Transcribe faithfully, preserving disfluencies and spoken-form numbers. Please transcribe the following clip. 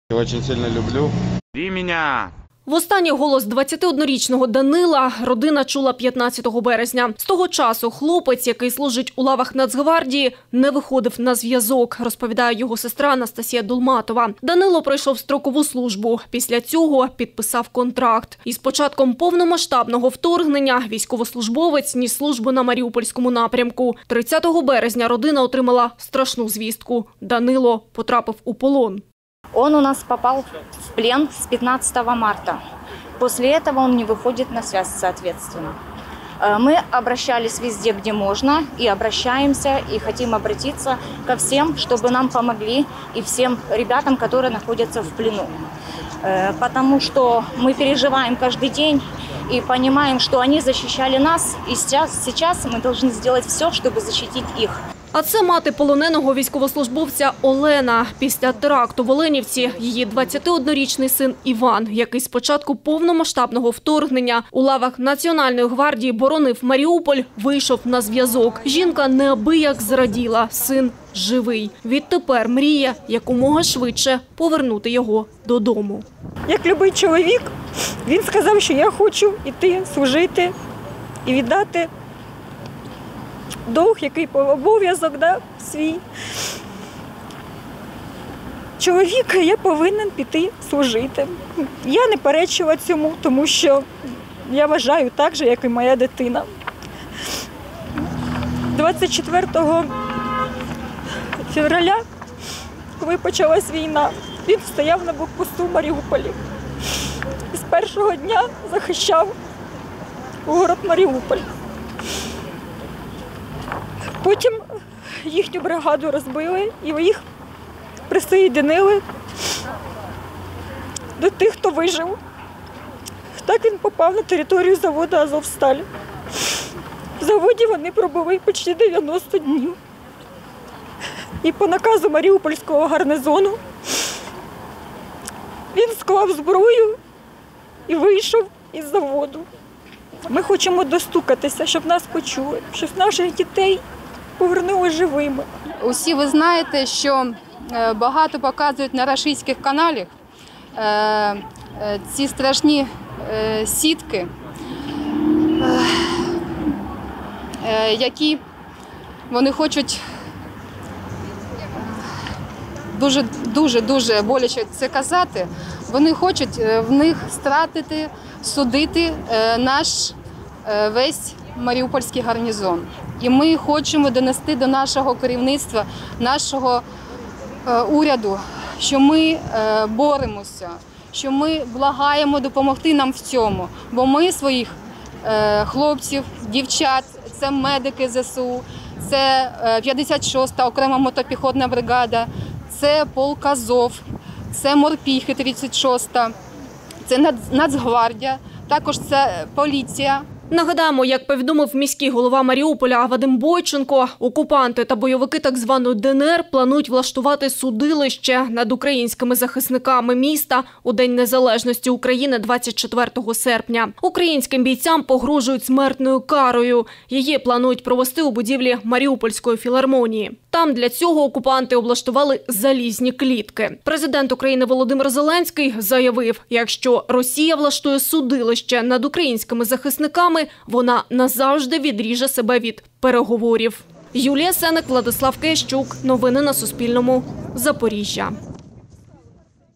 Очень сильно люблю. Люби меня! Востаннє голос двадцятиоднорічного Данила родина чула п'ятнадцятого березня. З того часу хлопець, який служить у лавах Нацгвардії, не виходив на зв'язок, розповідає його сестра Анастасія Долматова. Данило пройшов строкову службу. Після цього підписав контракт. І з початком повномасштабного вторгнення військовослужбовець ніс службу на Маріупольському напрямку. тридцятого березня родина отримала страшну звістку. Данило потрапив у полон. Он у нас попал в плен с пятнадцатого марта. После этого он не выходит на связь, соответственно. Мы обращались везде, где можно, и обращаемся, и хотим обратиться ко всем, чтобы нам помогли, и всем ребятам, которые находятся в плену. Потому что мы переживаем каждый день и понимаем, что они защищали нас, и сейчас, сейчас мы должны сделать все, чтобы защитить их. А це мати полоненого військовослужбовця Олена. Після теракту в Оленівці її двадцятиоднорічний син Іван, який з початку повномасштабного вторгнення у лавах Національної гвардії боронив Маріуполь, вийшов на зв'язок. Жінка неабияк зраділа. Син живий. Відтепер мріє якомога швидше повернути його додому. Як любий чоловік, він сказав, що я хочу йти служити і віддати довг, який обов'язок, да, свій. Чоловік, я повинен піти служити. Я не перечила цьому, тому що я вважаю так же, як і моя дитина. двадцять четвертого февраля, коли почалась війна, він стояв на блокпосту в Маріуполі. І з першого дня захищав город Маріуполь. Потім їхню бригаду розбили і їх присоєдинили до тих, хто вижив. Так він попав на територію заводу «Азовсталь». В заводі вони пробули почти дев'яносто днів. І по наказу Маріупольського гарнізону він склав зброю і вийшов із заводу. Ми хочемо достукатися, щоб нас почули, щоб наших дітей повернули живими. Усі ви знаєте, що багато показують на рашистських каналах ці страшні сітки, які вони хочуть дуже, дуже, дуже боляче це казати, вони хочуть в них стратити, судити наш весь Маріупольський гарнізон. І ми хочемо донести до нашого керівництва, нашого е, уряду, що ми е, боремося, що ми благаємо допомогти нам в цьому. Бо ми своїх е, хлопців, дівчат, це медики ЗСУ, це е, п'ятдесят шоста окрема мотопіхотна бригада, це полк Азов, це морпіхи тридцять шоста, це Нацгвардія, також це поліція. Нагадаємо, як повідомив міський голова Маріуполя Вадим Бойченко, окупанти та бойовики так званої ДНР планують влаштувати судилище над українськими захисниками міста у День незалежності України двадцять четвертого серпня. Українським бійцям погрожують смертною карою. Її планують провести у будівлі Маріупольської філармонії. Там для цього окупанти облаштували залізні клітки. Президент України Володимир Зеленський заявив, якщо Росія влаштує судилище над українськими захисниками, вона назавжди відріже себе від переговорів. Юлія Сеник, Владислав Киящук. Новини на Суспільному. Запоріжжя.